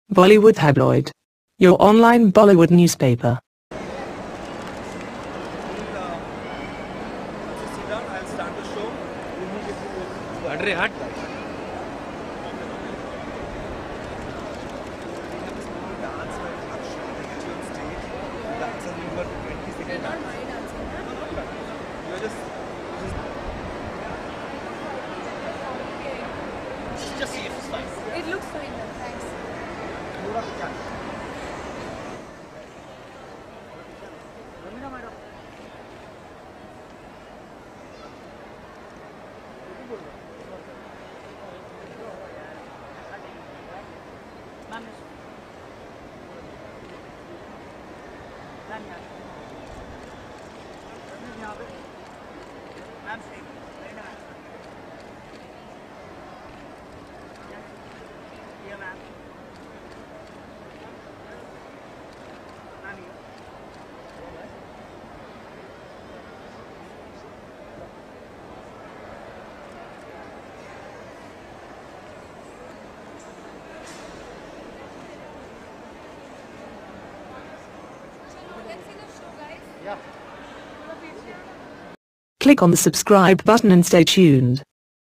Bollywood Tabloid. Your online Bollywood newspaper. Sit down, I'll start the show. Andre, hut. We have a small dance where Akshay will get you on stage. Dance and you got 20-second dance. You're just see if it's fine. It looks fine then, thanks. Raveena madam. Click on the subscribe button and stay tuned.